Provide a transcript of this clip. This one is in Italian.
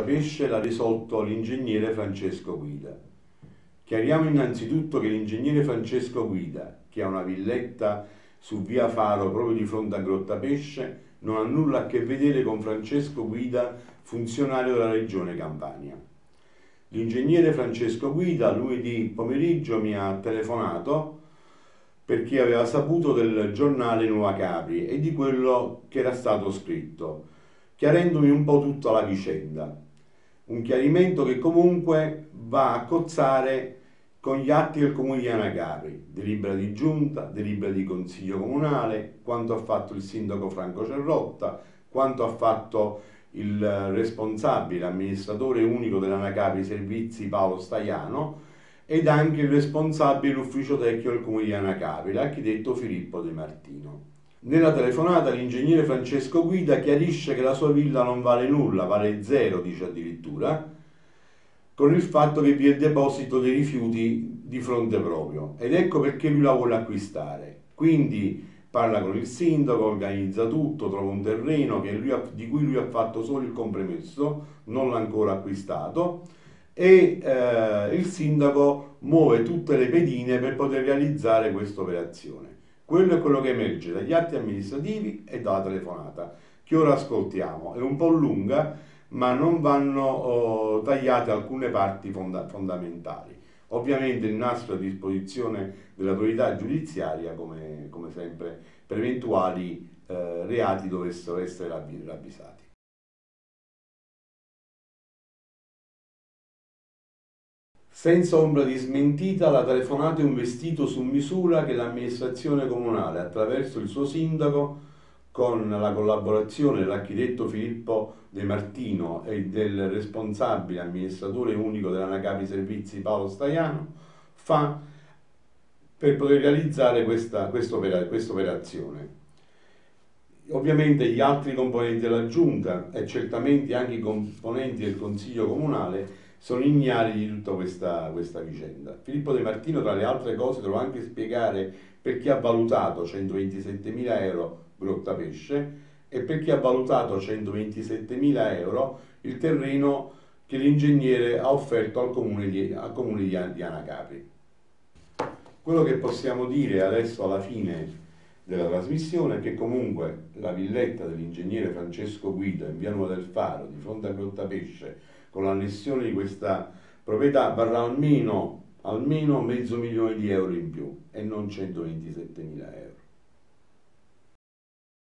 Grottapesce l'ha risolto l'ingegnere Francesco Guida. Chiariamo innanzitutto che l'ingegnere Francesco Guida, che ha una villetta su via Faro proprio di fronte a Grottapesce, non ha nulla a che vedere con Francesco Guida, funzionario della regione Campania. L'ingegnere Francesco Guida lunedì pomeriggio mi ha telefonato perché aveva saputo del giornale Nuova Capri e di quello che era stato scritto, chiarendomi un po' tutta la vicenda. Un chiarimento che comunque va a cozzare con gli atti del comune di Anacapri, delibera di giunta, delibera di consiglio comunale, quanto ha fatto il sindaco Franco Cerrotta, quanto ha fatto il responsabile amministratore unico dell'Anacapri Servizi Paolo Staiano ed anche il responsabile dell'ufficio tecnico del comune di Anacapri, l'architetto Filippo De Martino. Nella telefonata l'ingegnere Francesco Guida chiarisce che la sua villa non vale nulla, vale zero, dice addirittura, con il fatto che vi è deposito dei rifiuti di fronte proprio, ed ecco perché lui la vuole acquistare. Quindi parla con il sindaco, organizza tutto, trova un terreno di cui lui ha fatto solo il compromesso, non l'ha ancora acquistato, e il sindaco muove tutte le pedine per poter realizzare questa operazione. Quello è quello che emerge dagli atti amministrativi e dalla telefonata, che ora ascoltiamo. È un po' lunga, ma non vanno tagliate alcune parti fondamentali. Ovviamente il nastro è a disposizione dell'autorità giudiziaria, come sempre, per eventuali reati dovessero essere ravvisati. Senza ombra di smentita, la telefonata è un vestito su misura che l'amministrazione comunale, attraverso il suo sindaco, con la collaborazione dell'architetto Filippo De Martino e del responsabile amministratore unico dell'Anacapri Servizi Paolo Staiano, fa per poter realizzare questa operazione. Ovviamente gli altri componenti della giunta e certamente anche i componenti del consiglio comunale sono ignari di tutta questa vicenda. Filippo De Martino, tra le altre cose, dovrà anche spiegare perché ha valutato 127.000 euro Grottapesce e perché ha valutato 127.000 euro il terreno che l'ingegnere ha offerto al comune di Anacapri. Quello che possiamo dire adesso alla fine della trasmissione è che comunque la villetta dell'ingegnere Francesco Guida in via Nuova del Faro, di fronte a Grottapesce, con l'annessione di questa proprietà varrà almeno $500.000 in più e non 127.000 euro.